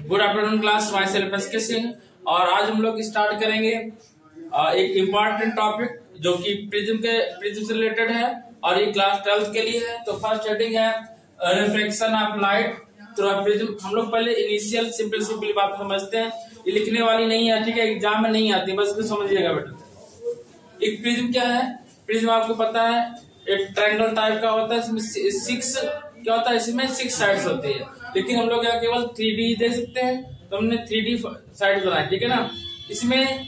Good afternoon class, myself SK Singh. और आज हम लोग स्टार्ट करेंगे एक इम्पॉर्टेंट टॉपिक जो कि प्रिज्म से रिलेटेड है और ये क्लास 12th के लिए है। तो फर्स्ट हेडिंग है reflection of light through prism. हम लोग पहले इनिशियल सिंपल बात समझते हैं, ये लिखने वाली नहीं है, ठीक है, एग्जाम में नहीं आती, बस समझिएगा बेटा। एक प्रिज्म क्या है? प्रिज्म आपको पता है एक ट्रायंगल टाइप का होता है, इसमें 6 क्या होता है, इसमें 6 साइड्स होती है, लेकिन हम लोग यहाँ केवल 3D दे सकते हैं, तो हमने 3D साइड बनाया, ठीक है ना। इसमें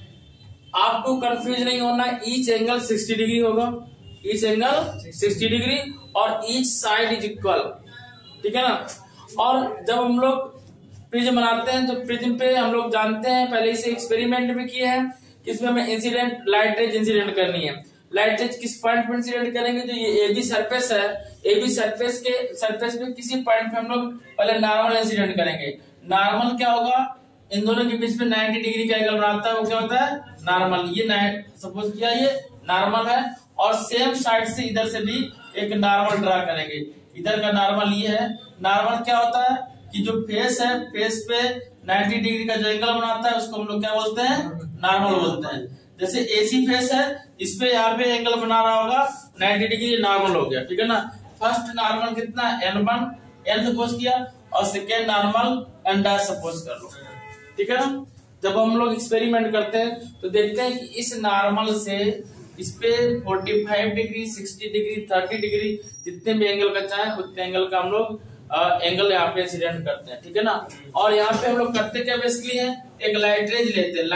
आपको कंफ्यूज नहीं होना, ईच एंगल 60 डिग्री होगा, ईच एंगल 60 डिग्री और ईच साइड इज इक्वल, ठीक है ना। और जब हम लोग प्रिज्म बनाते हैं तो प्रिज्म पे हम लोग जानते हैं, पहले से एक्सपेरिमेंट भी किए हैं कि इसमें हमें इंसिडेंट लाइट रेज इंसिडेंट करनी है। लाइट रेज किस पॉइंट पर इंसिडेंट करेंगे? जो ये AB सरफेस है, AB सरफेस पे किसी पॉइंट पे हम लोग पहले नॉर्मल इंसिडेंट करेंगे। नॉर्मल क्या होगा? इन दोनों के बीच में 90 डिग्री का एंगल बनाता है, वो क्या होता है? नॉर्मल। ये सपोज किया ये नॉर्मल है और सेम साइड से इधर से भी एक नॉर्मल ड्रा करेंगे। इधर का नॉर्मल ये है। नॉर्मल क्या होता है कि जो फेस है, फेस पे 90 डिग्री का जो एंगल बनाता है उसको हम लोग क्या बोलते हैं? नॉर्मल बोलते हैं। जैसे AC फेस है, इस पे यहाँ पे एंगल बना रहा होगा 90 डिग्री, नॉर्मल हो गया, ठीक है ना। फर्स्ट नॉर्मल कितना? N1 N सपोज किया और सेकेंड नॉर्मल N' सपोज कर लो, ठीक है ना। जब हम लोग एक्सपेरिमेंट करते हैं तो देखते हैं कि इस नॉर्मल से इस पे 45 डिग्री, 60 डिग्री, 30 डिग्री जितने भी एंगल का चाहे उतने एंगल का हम लोग एंगल यहाँ पे इंसिडेंट करते हैं, ठीक है ना। और यहाँ पे हम लोग करते क्या बेसिकली है, एक लाइट रेज लेते हैं,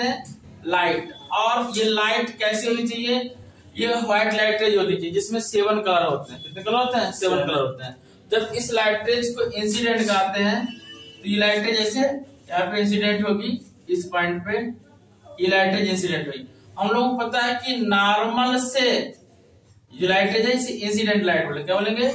लाइट। और ये लाइट कैसी होनी चाहिए? ये व्हाइट लाइट रेज होनी चाहिए जिसमें 7 कलर होते हैं। कितने कलर होते हैं? 7 कलर होते हैं। जब इस लाइट रेज को इंसिडेंट कराते हैं तो ये लाइट रेज जैसे यहाँ पे इंसिडेंट होगी, इस पॉइंट पे ये लाइट रेज इंसिडेंट हुई। हम लोगों को पता है कि नॉर्मल से जो लाइट रेज है इसे इंसिडेंट लाइट बोले, क्या बोलेंगे?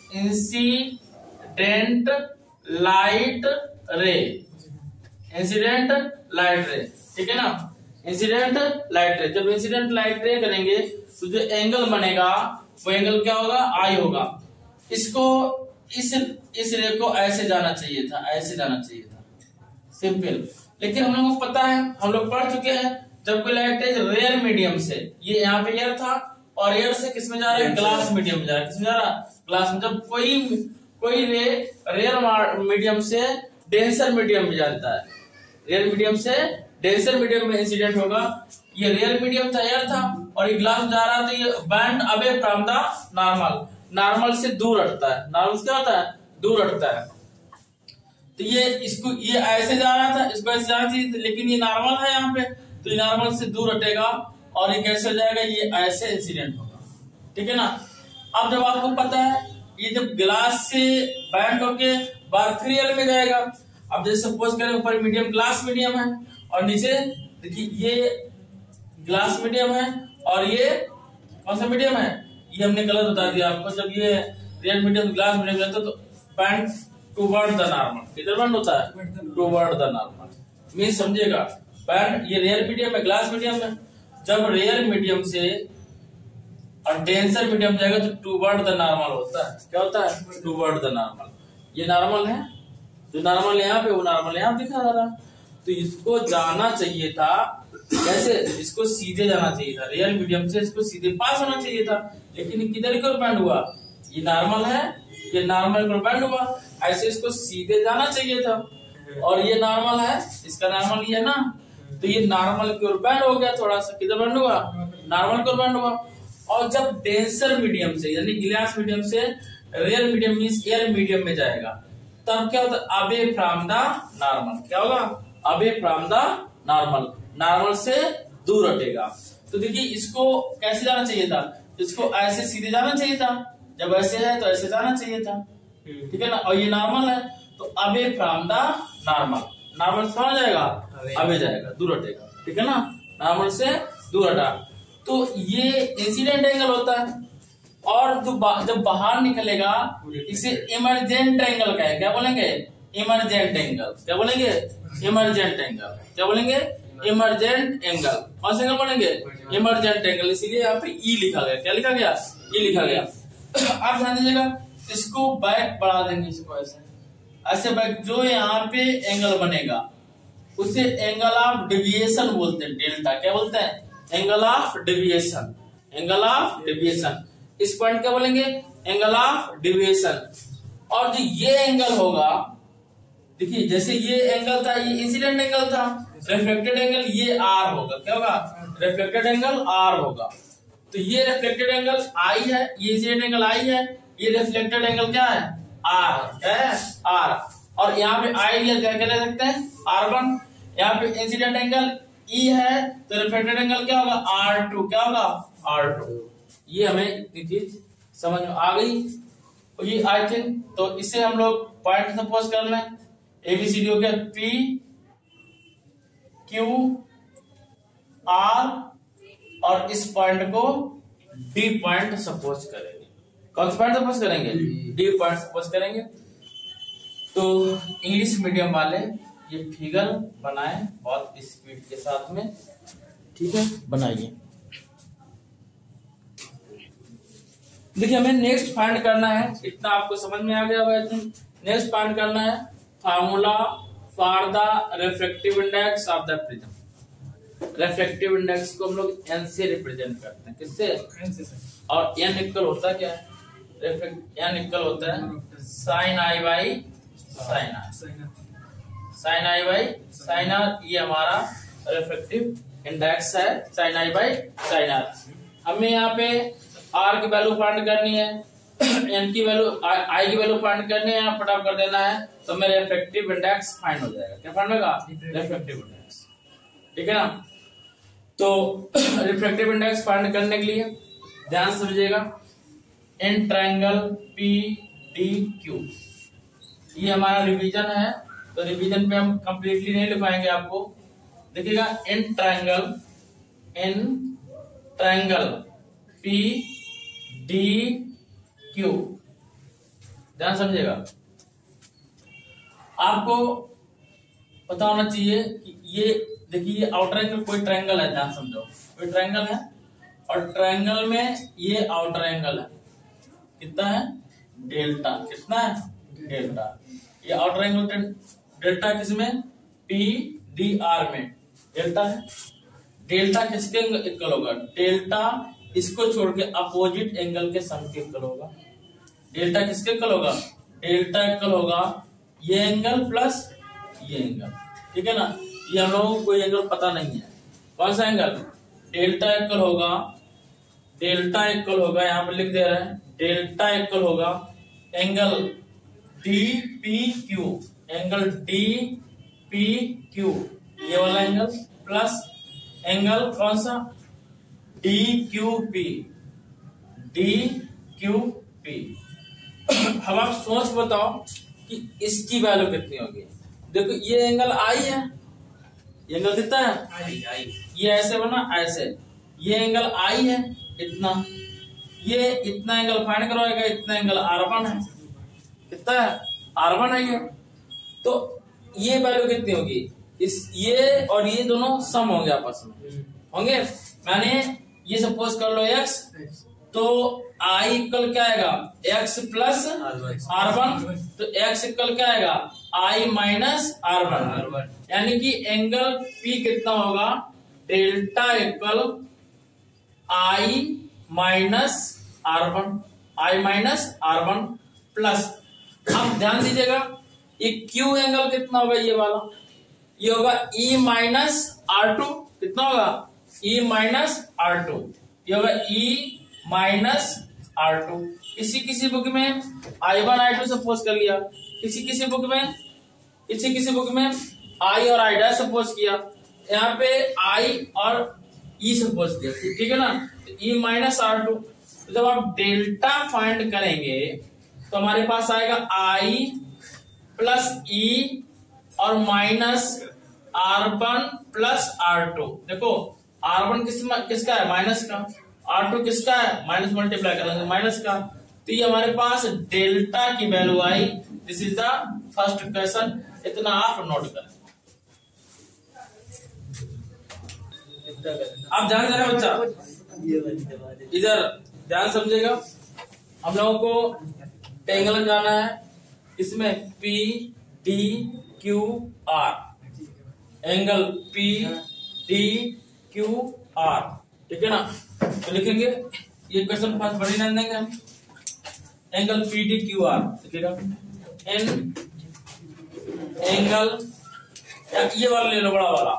Incident light ray, incident light ray, ठीक है ना। इंसिडेंट लाइट रे, जब इंसिडेंट लाइट रे करेंगे तो जो एंगल बनेगा वो एंगल क्या होगा? I होगा। इसको इस रे को ऐसे जाना चाहिए था, ऐसे जाना चाहिए था, सिंपल। लेकिन हम लोगों को पता है, हम लोग पढ़ चुके हैं, जब कोई लाइट रेज रेयर मीडियम से, ये यहाँ पे एयर था और एयर से किसमें जा रहा है? ग्लास मीडियम में जा रहा है। किसमें जा रहा है? ग्लास में। जब कोई रे रेयर मीडियम से डेंसर मीडियम में जाता है, रेयर मीडियम से डेंसर मीडियम में इंसिडेंट होगा। ये रेयर मीडियम था, एयर था, और ये ग्लास जा रहा था, ये bend away from the normal, normal से दूर हटता है। नॉर्मल क्या होता है? दूर हटता है। तो ये ऐसे जा रहा था, इसको ऐसे जाना चाहिए, लेकिन ये नॉर्मल है यहाँ पे, तो ये नॉर्मल से दूर हटेगा और ये कैसे हो जाएगा? ये ऐसे इंसिडेंट होगा, ठीक है ना। अब जब आपको पता है ये जब ग्लास से बैंड होके बाहर फ्री एयर में जाएगा, अब जैसे सपोज करें ऊपर मीडियम ग्लास मीडियम है और नीचे देखिए ये ग्लास मीडियम है और ये कौन सा मीडियम है? ये हमने गलत बता दिया आपको। जब ये रियल मीडियम ग्लास मीडियम रहता है तो बैंड टूवर्ड द नॉर्मल, किधर बैंड होता है? Toward the normal. मीन समझिएगा, बैंड ये रियल मीडियम है, ग्लास मीडियम है। जब रियल मीडियम से और डेंसर मीडियम जाएगा तो टूवर्ड द नॉर्मल होता है। क्या होता है? Toward the normal. ये नॉर्मल है, जो नॉर्मल यहाँ पे वो नॉर्मल यहाँ दिखा रहा था, तो इसको जाना चाहिए था कैसे? इसको सीधे जाना चाहिए था, रियल मीडियम से इसको सीधे पास होना चाहिए था, लेकिन किधर को बैंड हुआ? ये नॉर्मल है, ये नॉर्मल को बैंड हुआ, ऐसे इसको सीधे जाना चाहिए था। और ये नॉर्मल है, इसका नॉर्मल ये है ना, तो ये नॉर्मल की ओर बैंड हो गया, थोड़ा सा किधर बैंड हुआ? नॉर्मल को बैंड हुआ। और जब डेंसर मीडियम से यानी ग्लास मीडियम से real medium means air medium में जाएगा, तब क्या होता है? Away from the normal. क्या होगा? Away from the normal, normal से दूर हटेगा। तो देखिए इसको कैसे जाना चाहिए था? इसको ऐसे सीधे जाना चाहिए था, जब ऐसे है तो ऐसे जाना चाहिए था, ठीक है ना। और ये नॉर्मल है तो away from the normal, normal से कहाँ जाएगा? अवे जाएगा, दूर हटेगा, ठीक है ना। नॉर्मल से दूर हटा, तो ये इंसिडेंट एंगल होता है। और जब बाहर निकलेगा इसे इमरजेंट एंगल का है, क्या बोलेंगे? Emergent angle. क्या बोलेंगे? Emergent angle. क्या बोलेंगे? Emergent angle. कौन सा एंगल बोलेंगे? Emergent angle. इसीलिए यहाँ पे ई लिखा गया। क्या लिखा गया? ई लिखा गया। आप ध्यान दीजिएगा, इसको बैक बढ़ा देंगे, इसको ऐसे अच्छा भाई, जो यहाँ पे एंगल बनेगा उसे एंगल ऑफ डेविएशन बोलते हैं, डेल्टा। क्या बोलते हैं? Angle of deviation, angle of deviation. इस पॉइंट क्या बोलेंगे? Angle of deviation. और जो ये एंगल होगा, देखिए जैसे ये एंगल था, ये इंसिडेंट एंगल था, रिफ्लेक्टेड एंगल ये आर होगा। क्या होगा? रिफ्लेक्टेड एंगल आर होगा। तो ये रिफ्लेक्टेड एंगल आई है, ये इंसिडेंट एंगल आई है, ये रिफ्लेक्टेड एंगल क्या है? आर। क्या है? आर। और यहाँ पे आई लिया, क्या ले सकते हैं? R1। यहाँ पे इंसिडेंट एंगल ई है, तो रिफ्लेक्टेड एंगल क्या होगा? R2। क्या होगा? R2। ये हमें इतनी चीज समझ में आ गई, ये आई थिंक। तो इससे हम लोग पॉइंट सपोज कर लें, ABCD हो गया, P Q R, और इस पॉइंट को D पॉइंट सपोज करेंगे। कौन सा पॉइंट सपोज करेंगे? D पॉइंट सपोज करेंगे। तो इंग्लिश मीडियम वाले ये फिगर बनाएं बहुत स्पीड के साथ में, ठीक है? बनाइए। देखिए हमें नेक्स्ट फाइंड करना है, इतना आपको समझ में आ गया होगा। नेक्स्ट फाइंड करना है formula for the refractive index of the prism. Refractive index को हम लोग एन से रिप्रेजेंट करते हैं। किससे? एन से। और एन इक्वल होता है क्या? एन इक्वल होता है sine I by sine R. Sine I by sine R, ये हमारा रिफ्रैक्टिव इंडेक्स है, sine I by sine R. हमें यहाँ पे आर की वैल्यू फाइंड करनी है, एन की वैल्यू, आई की वैल्यू फाइंड करनी है, फटाफट कर देना है, तो मेरा रिफ्रैक्टिव इंडेक्स फाइंड हो जाएगा। क्या फाइंड होगा? Refractive index. ठीक है ना? तो रिफ्रैक्टिव इंडेक्स फाइंड करने के लिए ध्यान समझिएगा, इन ट्रायंगल PDQ, ये हमारा रिवीजन है, तो रिवीजन पे हम कंप्लीटली नहीं लिखाएंगे आपको। देखिएगा, इन ट्रायंगल PDQ, ध्यान समझिएगा। आपको पता होना चाहिए कि ये देखिए, ये आउटर एंगल कोई ट्रायंगल है, ध्यान समझो, कोई ट्रायंगल है, और ट्रायंगल में ये आउटर एंगल है, कितना है? डेल्टा। कितना है? डेल्टा। ये आउटर एंगल डेल्टा किसमें? PDR में डेल्टा है। डेल्टा किसके इक्वल होगा? डेल्टा इसको छोड़ के अपोजिट एंगल के सम के इक्वल होगा। डेल्टा किसके इक्वल होगा? डेल्टा इक्वल होगा ये एंगल प्लस ये एंगल। ठीक है ना? ये हम लोगों को कोई एंगल पता नहीं है, कौन सा एंगल? डेल्टा इक्वल होगा, डेल्टा इक्वल होगा, यहाँ पर लिख दे रहे हैं, डेल्टा इक्वल होगा एंगल DPQ, एंगल DPQ, ये वाला एंगल, प्लस एंगल कौन सा? DQP, DQP। अब आप सोच बताओ कि इसकी वैल्यू कितनी होगी। देखो ये एंगल आई है, ये एंगल कितना है? आई। ये ऐसे बना, ऐसे, ये एंगल आई है इतना, ये इतना एंगल फाइंड करवाएगा, इतना एंगल R1 है, कितना है? R1 है ये। तो ये वैल्यू कितनी होगी? ये और ये दोनों सम होंगे आपस में, होंगे। मैंने ये सपोज कर लो x, तो I इक्वल क्या आएगा? x प्लस R1, तो x इक्वल क्या आएगा? I माइनस R1, यानी कि एंगल P कितना होगा? Delta equal I minus R1, I minus R1 plus, अब ध्यान दीजिएगा, ये Q एंगल कितना होगा? ये वाला, ये होगा E माइनस R2, कितना होगा? E माइनस R2, ये होगा E माइनस R2। किसी बुक में I1 I2 सपोज कर लिया, किसी बुक में I और I डैश सपोज किया, यहाँ पे I और E सपोज किया। ठीक है ना? तो E माइनस R2, तो जब आप डेल्टा फाइंड करेंगे तो हमारे पास आएगा I प्लस E और माइनस R1 प्लस R2। देखो R1 किसका है? माइनस का। R2 किसका है? माइनस, मल्टीप्लाई करेंगे माइनस का। तो ये हमारे पास डेल्टा की वैल्यू आई। This is the first question, इतना आप नोट करें। आप ध्यान देना बच्चा, इधर ध्यान समझेगा। हम लोगों को एंगल जाना है, इसमें P D Q R, angle P D Q R, ठीक है ना। तो लिखेंगे ये क्वेश्चन फर्स्ट बड़ी नाम देंगे हम, angle P D Q R लिखेगा। इन एंगल ये वाला ले लो बड़ा वाला,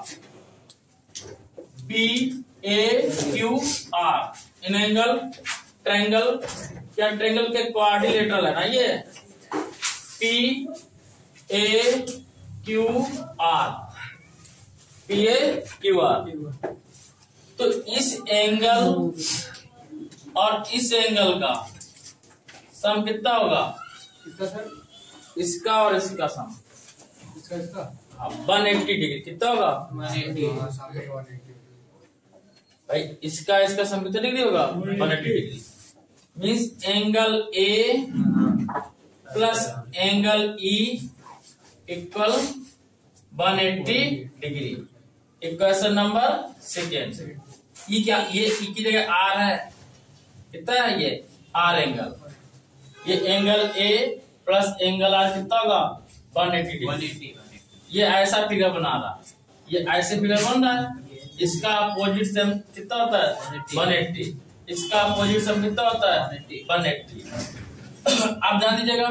P A Q R, in angle triangle, क्या ट्रायंगल के क्वाड्रिलेटरल है ना ये, P A Q R, P A Q R. तो इस एंगल और इस एंगल का सम कितना होगा, कितना सर? इसका और इसका सम, इसका 180 डिग्री कितना होगा 180 भाई, इसका इसका सम कितना डिग्री होगा 180 degree. Means angle A plus angle E equal 180 degree. Equation number second. E क्या, ये ई की जगह आर है, कितना है ये आर एंगल, ये angle A plus angle R कितना होगा 180 डिग्री। ये ऐसा फिगर बना रहा, ये ऐसे फिगर बन रहा है, इसका अपोजिट सम कितना होता है 180, इसका अपोजिट सम कितना होता है 180। आप ध्यान दीजिएगा,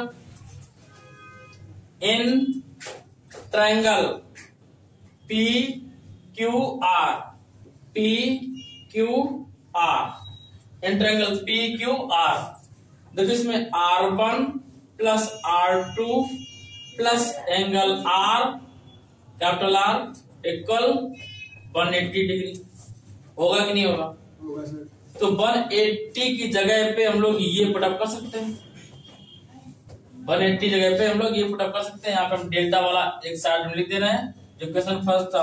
in triangle P Q R, P Q R, in triangle P Q R, देखो इसमें R1 plus R2 plus angle R, capital R equal 180 degree. होगा कि नहीं होगा? होगा सर। तो 180 की जगह पे हम लोग ये पुटअप कर सकते हैं, 180 जगह पे हम लोग ये पुटअप कर सकते हैं। यहाँ पे हम डेल्टा वाला एक साइड में लिख दे रहे हैं। जो क्वेश्चन फर्स्ट था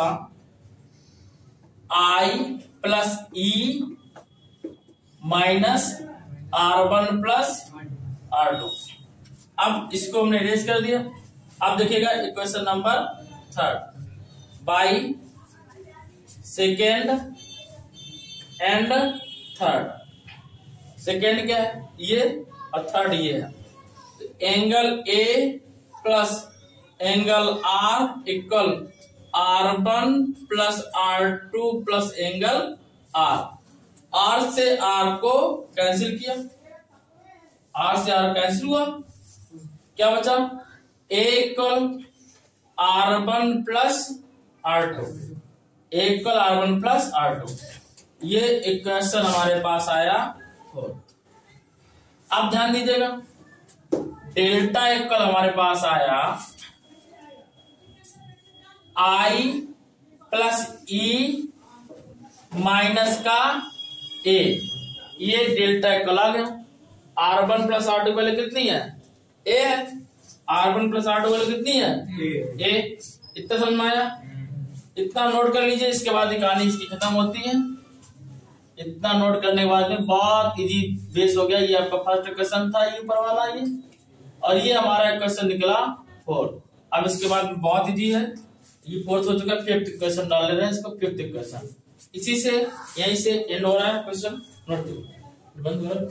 I plus E minus R1 plus R2। अब इसको हमने इरेज कर दिया। अब देखिएगा equation number third, by second and third. Second क्या है ये और थर्ड ये है। Angle A plus angle R equal R1 plus R2 plus angle R. R से आर को कैंसिल किया, आर से आर कैंसिल हुआ, क्या बचा A equal R1 plus R2, A equal R1 plus R2। ये इक्वेशन हमारे पास आया 4। अब ध्यान दीजिएगा, डेल्टा इक्वल हमारे पास आया I प्लस ई माइनस का ए। ये डेल्टा इक्वल आ गया। R1 प्लस R2 वाले कितनी है ए है, R1 प्लस R2 वाले कितनी है ए। इतना समझ में आया? इतना नोट कर लीजिए, इसके बाद ही कहानी इसकी खत्म होती है। इतना नोट करने के बाद में बहुत इजी बेस हो गया। ये आपका फर्स्ट क्वेश्चन था, ये ऊपर वाला ये, और ये हमारा क्वेश्चन निकला 4। अब इसके बाद बहुत इजी है, ये 4th हो चुका। 5th क्वेश्चन डाल ले रहे हैं इसको, 5th क्वेश्चन। इसी से यहीं से एंड हो रहा है क्वेश्चन। नोट बंद कर,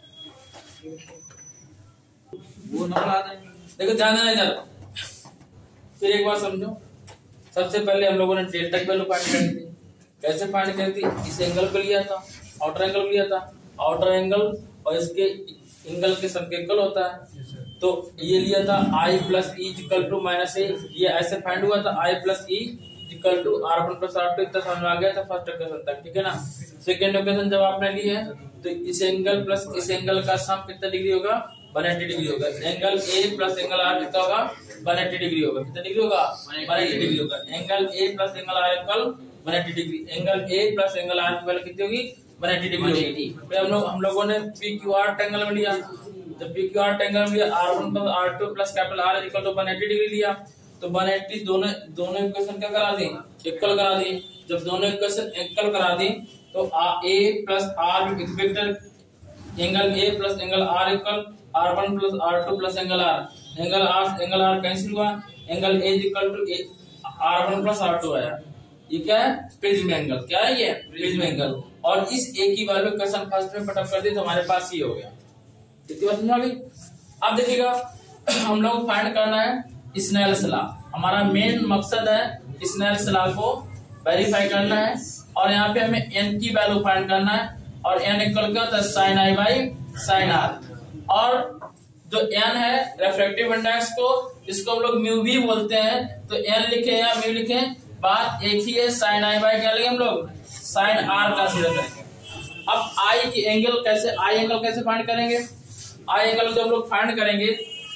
वो नंबर देखो, ध्यान देना इधर। फिर एक बार समझो, सबसे पहले हम लोगों ने डेल्टा की वैल्यू फाइंड करी थी। कैसे फाइंड करी थी? इस एंगल को लिया था, आउटर एंगल को लिया था। आउटर एंगल और इसके एंगल के सब इक्वल होता है, तो ये लिया था I plus E equal to minus A. ये ऐसे फाइंड हुआ था I plus E equal to R1 plus R2। इतना समझ में आ गया था फर्स्ट इक्वेशन तक, ठीक है ना। सेकेंड इक्वेशन जब आपने ली है तो इस एंगल प्लस इस एंगल का सम कितना डिग्री होगा 180 डिग्री होगा। Angle A plus angle R कितना होगा 180 डिग्री होगा। कितना डिग्री होगा 180 डिग्री होगा। Angle A plus angle R equal 180 degree. Angle A plus angle R की वैल्यू कितनी होगी 180 डिग्री होगी। फिर हम लोगों ने पी क्यू आर ट्रायंगल में लिया, जब पी क्यू आर ट्रायंगल में लिया R1 plus R2 plus capital R equal to 180 degree लिया, तो 180 दोनों इक्वेशन क्या करा दी इक्वल करा दी। जब दोनों इक्वेशन इक्वल करा दी तो A plus R vector angle A plus angle R equal R1 plus R2 plus angle R cancel हुआ। Angle A equal to R1 plus R2 आया। ये क्या है प्रिज्म एंगल। क्या है ये प्रिज्म एंगल। और इस ए की वैल्यू क्वेश्चन फर्स्ट में पटअप कर दी तो हमारे पास ये हो गया। कितनी बात समझ आ गई? अब देखिएगा हम लोग फाइंड करना है स्नेल्स लॉ। हमारा मेन मकसद है स्नेल्स लॉ को वेरीफाई करना है और यहाँ पे हमें n की वैल्यू फाइंड करना है और n इक्वल क्या होता है sine I by sine R. और जो n है रेफ्रेक्टिव इंडेक्स को इसको हम लोग म्यू भी बोलते हैं, तो n लिखे या म्यू लिखे बात एक ही है। साइन आई बाई क्या लेंगे हम लोग साइन आर कंसीडर करेंगे। अब आई की एंगल कैसे, आई एंगल कैसे फाइंड करेंगे, आई एंगल जो हम लोग फाइंड करेंगे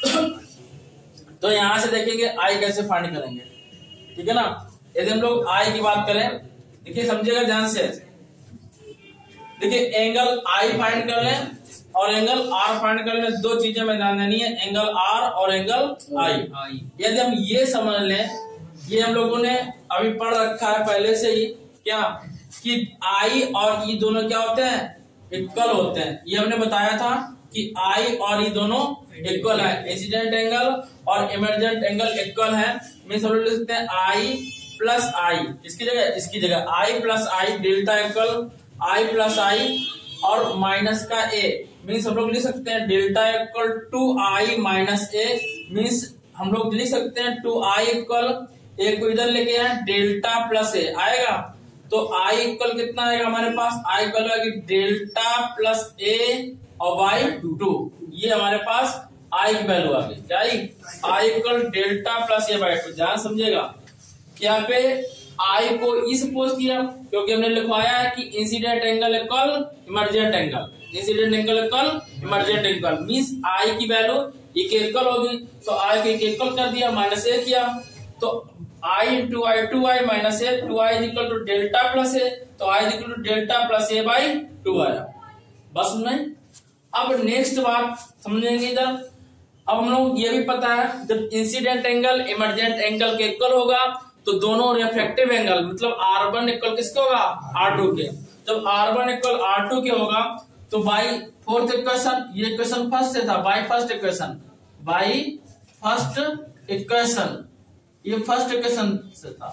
तो यहां से देखेंगे आई कैसे फाइंड करेंगे, ठीक है ना। यदि हम लोग आई की बात करें, देखिए समझिएगा ध्यान से, देखिए एंगल आई फाइंड कर लें और एंगल आर फाइंड कर लें। दो चीजें में ध्यान देनी है, एंगल आर और एंगल आई। यदि हम ये समझ लें, ये हम लोगों ने अभी पढ़ रखा है पहले से ही, क्या कि आई और ई दोनों क्या होते हैं इक्वल होते हैं। ये हमने बताया था कि आई और ई दोनों इक्वल है, इंसिडेंट एंगल और इमर्जेंट एंगल इक्वल है। मीन्स हम लोग लिख सकते हैं आई प्लस आई, इसकी जगह I plus I, delta equal I plus I और माइनस का ए। मीन्स हम लोग लिख सकते हैं delta equal to I minus A. Means हम लोग लिख सकते हैं टू आई इक्वल, ए को इधर लेके आए डेल्टा प्लस ए आएगा, तो आई इक्वल कितना आएगा हमारे पास, आई इक्वल आएगी डेल्टा प्लस ए और बाई 2। ये हमारे पास आई की वैल्यू आ गई, क्या I equal delta plus A by 2। ध्यान समझिएगा, यहाँ पे आई को ई सपोज किया क्योंकि हमने लिखवाया है कि incident angle equal emergent angle, incident angle equal emergent angle. Means I की वैल्यू ई के इक्वल होगी, तो आई के इक्वल कर दिया, माइनस ए किया, तो I into I 2i minus A, 2i is equal to delta plus A, तो I is equal to delta plus A by 2 आया। बस नहीं, अब नेक्स्ट बात समझेंगे इधर। अब हम लोग ये भी पता है जब इंसिडेंट एंगल इमर्जेंट एंगल के इक्वल होगा तो दोनों रिफ्लेक्टिव एंगल मतलब R1 इक्वल किसके होगा R2 के। जब R1 इक्वल R2 के होगा तो बाई फोर्थ इक्वेशन, ये इक्वेशन फर्स्ट से था, by first equation, by first equation, ये फर्स्ट इक्वेशन से था,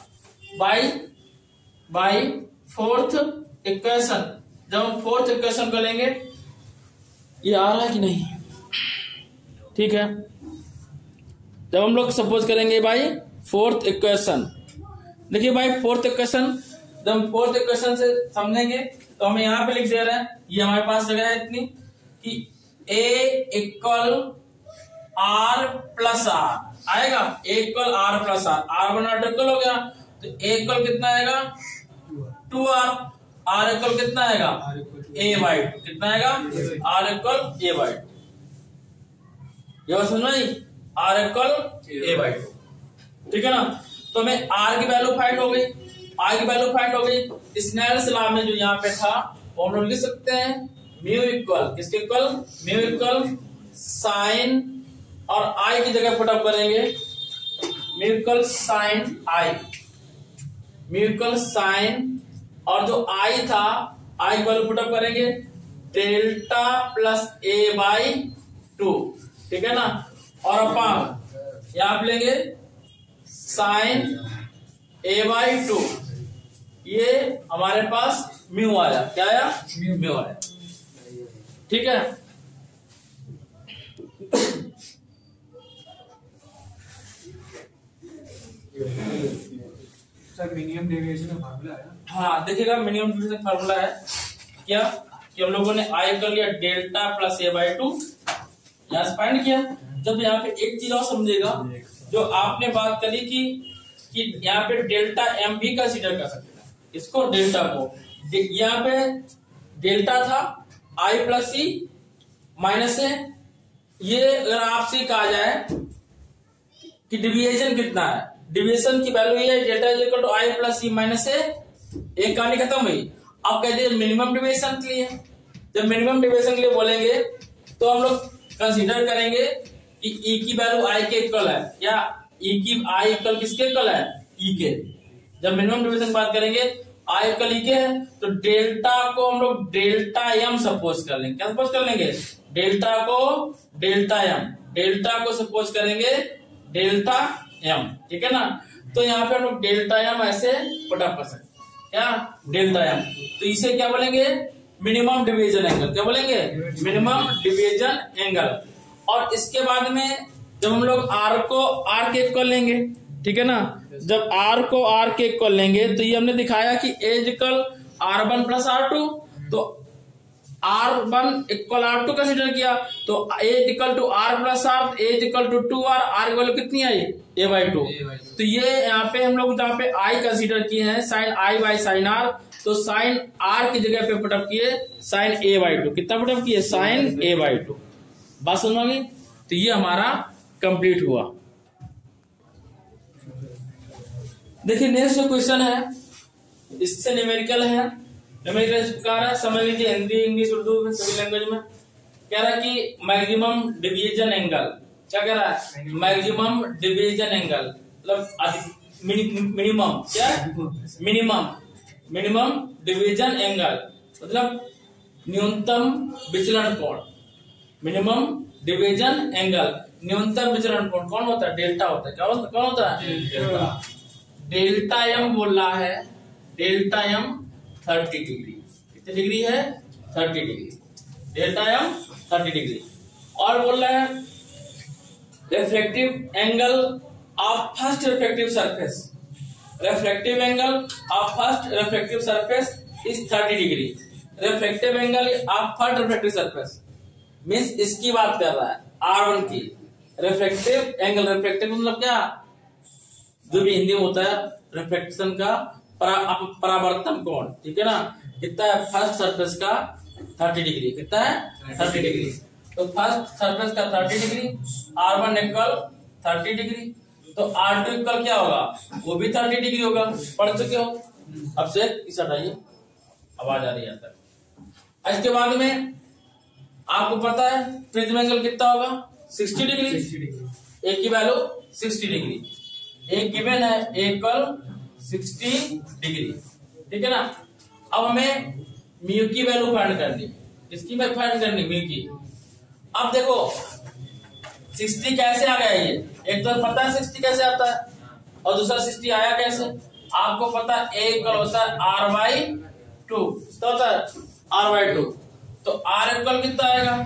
बाई फोर्थ इक्वेशन। जब हम फोर्थ इक्वेशन को लेंगे, ये आ रहा है कि नहीं, ठीक है। जब हम लोग सपोज करेंगे बाई फोर्थ इक्वेशन, देखिए बाई फोर्थ इक्वेशन, जब हम फोर्थ इक्वेशन से समझेंगे तो हमें यहां पे लिख दे रहे हैं, ये हमारे पास जगह है इतनी कि A equal R plus R आएगा, A equal R plus R, R1 R2 equal हो गया, तो ए इक्वल कितना आएगा 2r, आर इक्वल कितना आएगा ए बाई 2, कितना आएगा आर इक्वल ए बाई 2। ये बात समझ में, आर इक्वल ए बाई 2, ठीक है ना। तो हमें आर की वैल्यू फाइंड हो गई, आर की वैल्यू फाइंड हो गई। स्नेल्स लॉ में जो यहाँ पे था वो हम लोग लिख सकते हैं म्यू इक्वल, किसके इक्वल, म्यू इक्वल साइन, और आई की जगह पुटअप करेंगे mu equal sine I, mu equal sine, और जो आई था आई की वैल्यू पुटअप करेंगे डेल्टा प्लस ए बाई 2, ठीक है ना। और अपन यहां पे लेंगे साइन ए बाई 2, ये हमारे पास म्यू आया, क्या आया म्यू आया, ठीक है। सर मिनिमम डेविएशन का फार्मूला है, हाँ देखिएगा मिनिमम डेविएशन फार्मूला है क्या कि हम लोगों ने आई कर लिया डेल्टा प्लस ए बाई 2, यहां से फाइंड किया। जब यहाँ पे एक चीज और समझेगा, जो आपने बात करी कि यहाँ पे डेल्टा एम भी कंसीडर कर सकते हैं, इसको डेल्टा को, यहाँ पे डेल्टा था आई प्लस सी माइनस ए, ये अगर आपसे कहा जाए कि डिविएशन कितना है, डिविएशन की वैल्यू ये है delta is equal to I plus C minus A, एक कहानी खत्म हुई। आप कहते हैं मिनिमम डिविएशन के लिए, जब मिनिमम डिविएशन के लिए बोलेंगे तो हम लोग कंसीडर करेंगे कि ई की वैल्यू आई के इक्वल है, या ई की आई इक्वल किसके इक्वल है ई के। जब मिनिमम डिविएशन की बात करेंगे आई इक्वल ई के है, तो डेल्टा को हम लोग डेल्टा एम सपोज कर लेंगे, क्या सपोज कर लेंगे डेल्टा को डेल्टा एम, डेल्टा को सपोज करेंगे डेल्टा एम, ठीक है ना। तो यहाँ पे हम लोग डेल्टा एम ऐसे पुटअप कर सकते हैं, क्या डेल्टा एम, तो इसे क्या बोलेंगे मिनिमम डिवीजन एंगल, क्या बोलेंगे मिनिमम डिवीजन एंगल। और इसके बाद में जब हम लोग r को r के इक्वल लेंगे, ठीक है ना, जब r को r के इक्वल लेंगे तो ये हमने दिखाया कि a equal r1 plus r2, तो r1 इक्वल r2 कंसिडर किया तो a equal to r plus r, a equal to 2r, r equal कितनी आई a/2। तो ये यहाँ पे हम लोग जहाँ पे i कंसिडर किए हैं sine i by sine r, तो साइन r की जगह पे पुटअप किए साइन a/2। कितना पुटअप किए? Sign a/2। बात समझ में? तो ये हमारा कंप्लीट हुआ। देखिए नेक्स्ट जो क्वेश्चन है इससे न्यूमेरिकल है। न्यूमेरिकल इस प्रकार है, समझ लीजिए, हिंदी इंग्लिश उर्दू में सभी लैंग्वेज में। कह रहा है कि मैक्सिमम डिवीजन एंगल, क्या कह रहा है? मैक्सिमम डिवीजन एंगल मतलब मिनिमम, क्या मिनिमम डिवीजन एंगल मतलब न्यूनतम विचलन कोण। मिनिमम डिवीजन एंगल न्यूनतम विचलन कोण कौन होता है? डेल्टा होता है। क्या कौन होता है? डेल्टा। डेल्टा एम बोल रहा है, डेल्टा एम 30 डिग्री। कितनी डिग्री है? 30 डिग्री। Delta M 30 degree. और बोल रहा है refractive angle of first refractive surface, refractive angle of first refractive surface is 30 degree. Refractive angle of first refractive surface means इसकी बात कर रहा है, R1 की। रिफ्रैक्टिव एंगल, रिफ्रैक्टिव मतलब क्या? जो भी हिंदी में होता है रिफ्लेक्शन का परावर्तन कोण, ठीक है ना। कितना है? फर्स्ट सरफेस का 30 डिग्री। कितना है? 30 डिग्री। तो फर्स्ट सरफेस का 30 डिग्री, R1 इक्वल 30 डिग्री, तो R2 इक्वल क्या होगा? वो भी 30 डिग्री होगा। पढ़ चुके हो। अब से इस हटाइए, आवाज आ रही है तक। इसके बाद में आपको पता है प्रिज्म एंगल कितना होगा? 60 डिग्री। एक की वैल्यू 60 डिग्री। एक गिवन है a इक्वल 60 डिग्री, ठीक है ना। अब हमें म्यू की वैल्यू फाइंड करनी। किसकी वैल्यू फाइंड करनी? म्यू की। अब देखो 60 कैसे आ गया? ये एक तो पता है 60 कैसे आता है, और दूसरा 60 आया कैसे? आपको पता है a इक्वल होता है r/2, तो होता है r/2। तो r इक्वल कितना आएगा?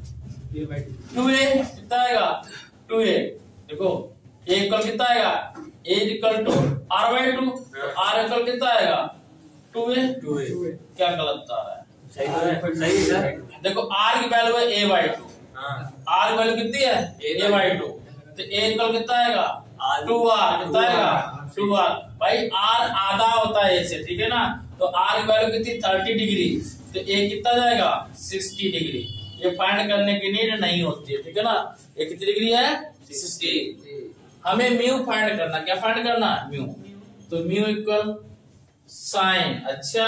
2a। कितना आएगा? 2a। देखो a इक्वल कितना आएगा? a equal to r/2, r equal कितना आएगा? 2a। क्या गलत आ रहा है? सही है। देखो r की वैल्यू है a/2, r की वैल्यू कितनी है? a/2। तो a इक्वल कितना आएगा? 2r। कितना आएगा? 2r। भाई r आधा होता है a से, ठीक है ना। तो r की वैल्यू कितनी? 30 डिग्री। तो a कितना जाएगा? 60 डिग्री। ये फाइंड करने की नीड नहीं होती है, ठीक है ना। ये कितनी डिग्री है? 60। हमें म्यू फाइंड करना। क्या फाइंड करना? म्यू। तो म्यू इक्वल साइन, अच्छा,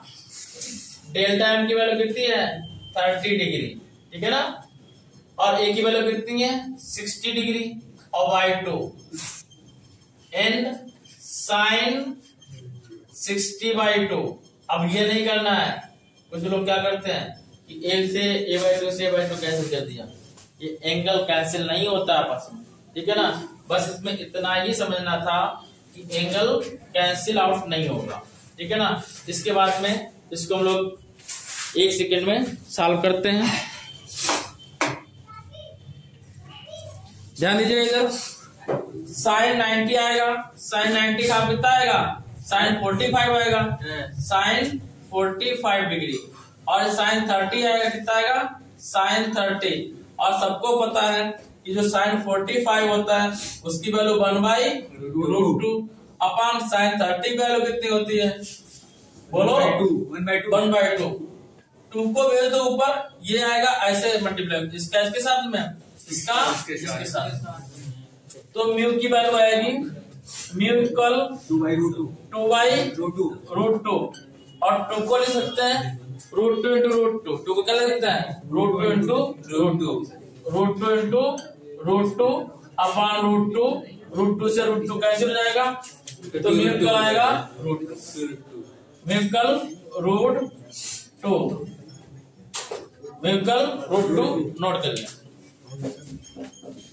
डेल्टा एम की वैल्यू कितनी है? 30 डिग्री, ठीक है ना। और ए की वैल्यू कितनी है? 60 डिग्री और y2 एंड साइन 60/2। अब ये नहीं करना है। कुछ लोग क्या करते हैं कि a से a/2 से a/2 कैंसिल कर दिया। ये एंगल कैंसिल नहीं होता आपस में, ठीक है ना। बस इसमें इतना ही समझना था कि एंगल कैंसिल आउट नहीं होगा, ठीक है ना। इसके बाद में इसको हम लोग 1 सेकेंड में सॉल्व करते हैं। ध्यान दीजिएगा, इधर साइन 90 आएगा। साइन 90 का कितना आएगा? साइन 45 आएगा। Sign 45 degree. और साइन 30 आएगा। कितना आएगा? साइन 30। और सबको पता है कि जो साइन 45 होता है उसकी वैल्यू 1/√2 अपॉन साइन 30 वैल्यू कितनी होती है? बोलो 1/2। 2 को भेज दो ऊपर, ये आएगा ऐसे मल्टीप्लाई, इसका इसके साथ में, इसका इसके साथ। तो म्यू की वैल्यू आएगी म्यू इक्वल 2/√2। और 2 को लिख सकते हैं √2 × √2। 2 को क्या लिख सकते हैं? √2 × √2। √2 × √2 अपॉन √2। √2 से √2 कैंसिल हो जाएगा, तो म्यू इक्वल आएगा √2। Mu equal √2। Mu equal √2 note कर लिया।